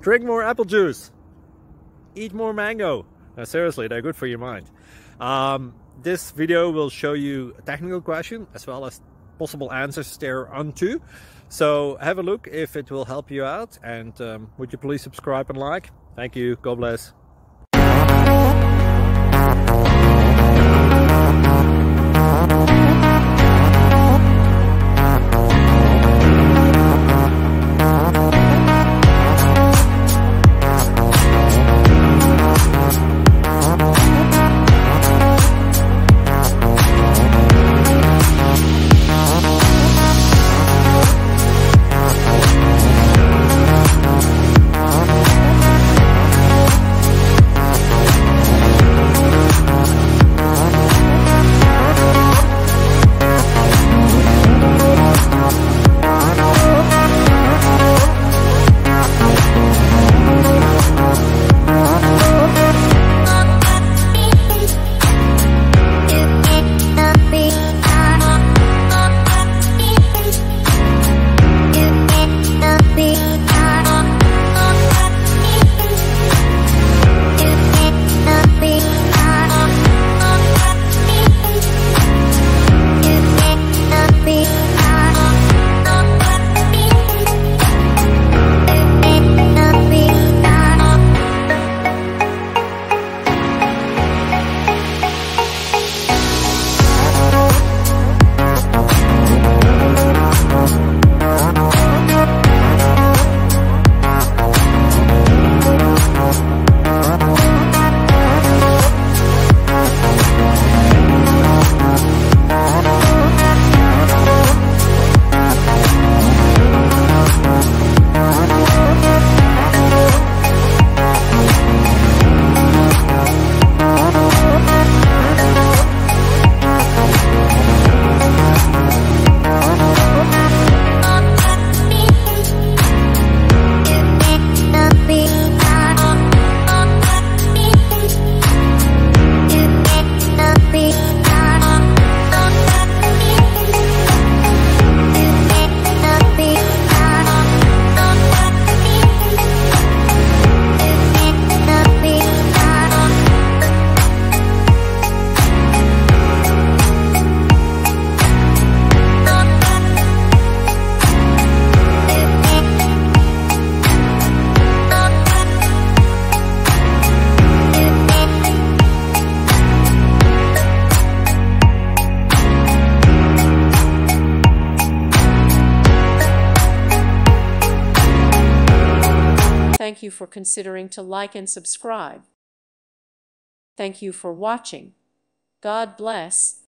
Drink more apple juice. Eat more mango. No, seriously, they're good for your mind. This video will show you a technical question as well as possible answers thereunto. So have a look if it will help you out, and would you please subscribe and like? Thank you. God bless. Thank you for considering to like and subscribe. Thank you for watching. God bless.